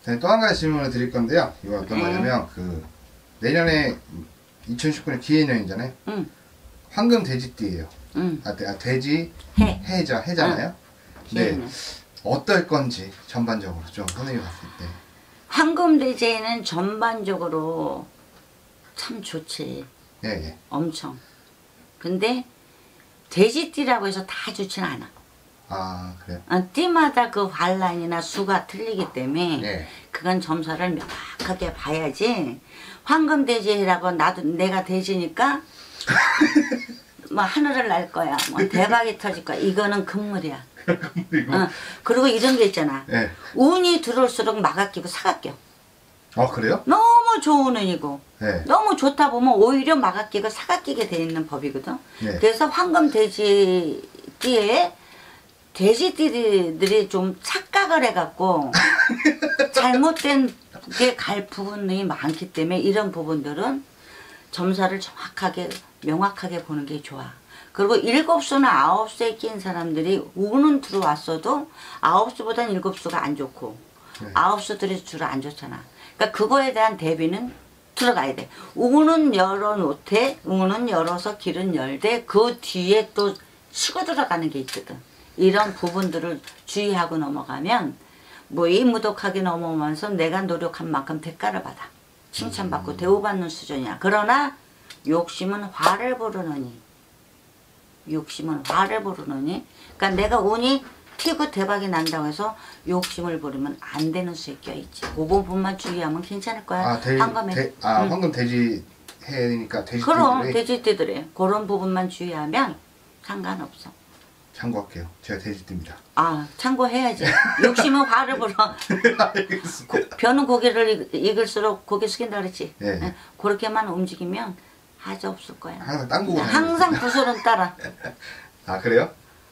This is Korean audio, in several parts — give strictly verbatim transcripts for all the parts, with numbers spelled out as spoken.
또 한 가지 질문을 드릴 건데요. 이거 어떤 네. 거냐면 그 내년에 이천십구 년 기해년이잖아요. 응. 황금 돼지띠예요. 응. 아, 아 돼지 해. 해자 해잖아요. 응. 네. 기해년. 어떨 건지 전반적으로 좀 선생님이 봤을 때. 황금돼지는 전반적으로 참 좋지. 예, 예. 엄청. 근데 돼지띠라고 해서 다 좋진 않아. 아, 그래요? 어, 띠마다 그 환란이나 수가 틀리기 때문에 예. 그건 점사를 명확하게 봐야지. 황금돼지라고 나도 내가 돼지니까 뭐 하늘을 날 거야. 뭐 대박이 터질 거야. 이거는 금물이야. 그리고 어, 그리고 이런 게 있잖아. 예. 운이 들어올수록 마가 끼고 사가 껴. 아, 그래요? 너무 좋은 운이고 네. 너무 좋다 보면 오히려 마가 끼고 사가 끼게 돼 있는 법이거든. 네. 그래서 황금돼지띠에 돼지띠들이 좀 착각을 해갖고 잘못된 게 갈 부분이 많기 때문에 이런 부분들은 점사를 정확하게 명확하게 보는 게 좋아. 그리고 일곱 수나 아홉 수에 낀 사람들이 운은 들어왔어도 아홉 수보다는 일곱 수가 안 좋고 네. 아홉 수들이 주로 안 좋잖아. 그러니까 그거에 대한 대비는 들어가야 돼. 운은 열어놓되 운은 열어서 길은 열되 그 뒤에 또 치고 들어가는 게 있거든. 이런 부분들을 주의하고 넘어가면 무의무덕하게 넘어오면서 내가 노력한 만큼 대가를 받아. 칭찬받고 음. 대우받는 수준이야. 그러나 욕심은 화를 부르느니 욕심은 화를 부르느니 그러니까 내가 운이 튀고 대박이 난다고 해서 욕심을 부리면 안 되는 수에 껴있지. 그 부분만 주의하면 괜찮을 거야. 아, 돼, 황금에. 돼, 아 응. 황금 돼지 해니까 돼지띠들이. 그럼 돼지띠들이 그런 부분만 주의하면 상관없어. 참고할게요. 제가 돼지띠입니다. 아 참고해야지. 욕심은 화를 불어. 알겠습니다. 고, 벼는 고개를 익- 익을수록 고개 숙인다 그랬지. 예, 예. 예, 그렇게만 움직이면 하자 없을 거야. 항상 땅 보고 항상 구설은 따라. 아, 그래요?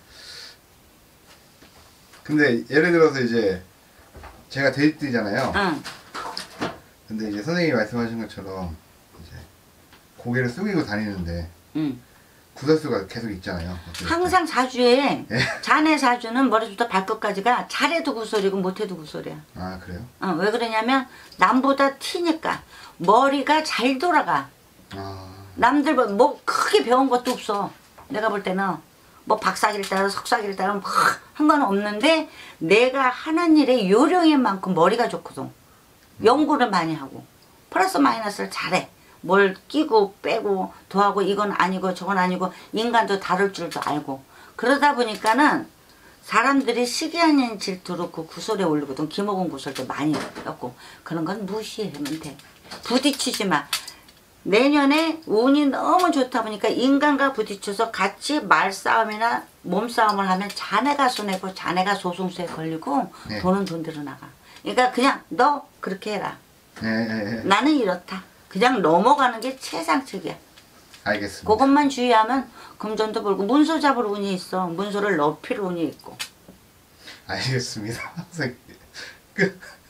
근데 예를 들어서 이제 제가 돼지띠잖아요. 응. 근데 이제 선생님이 말씀하신 것처럼 이제 고개를 숙이고 다니는데 응. 구설수가 계속 있잖아요. 항상 사주에 예? 자네 사주는 머리부터 발끝까지가 잘해도 구설이고 못해도 구설이야. 아, 그래요? 어, 왜 그러냐면 남보다 티니까 머리가 잘 돌아가. 아, 남들 뭐, 뭐 크게 배운 것도 없어. 내가 볼 때는 뭐 박사기를 따라 석사기를 따라 뭐 한 건 없는데 내가 하는 일의 요령인 만큼 머리가 좋거든. 연구를 많이 하고 플러스 마이너스를 잘해. 뭘 끼고 빼고 더하고 이건 아니고 저건 아니고 인간도 다룰 줄도 알고 그러다 보니까는 사람들이 시기하는 질투로 그 구설에 올리거든. 김호곤 구설도 많이 했고 그런 건 무시하면 돼. 부딪히지 마. 내년에 운이 너무 좋다 보니까 인간과 부딪혀서 같이 말싸움이나 몸싸움을 하면 자네가 손해고 자네가 소송수에 걸리고 네. 돈은 돈대로 나가. 그러니까 그냥 너 그렇게 해라. 예, 예, 예. 나는 이렇다. 그냥 넘어가는 게 최상책이야. 알겠습니다. 그것만 주의하면 금전도 벌고 문서 잡을 운이 있어. 문서를 높일 운이 있고. 알겠습니다. 선생님. 끝.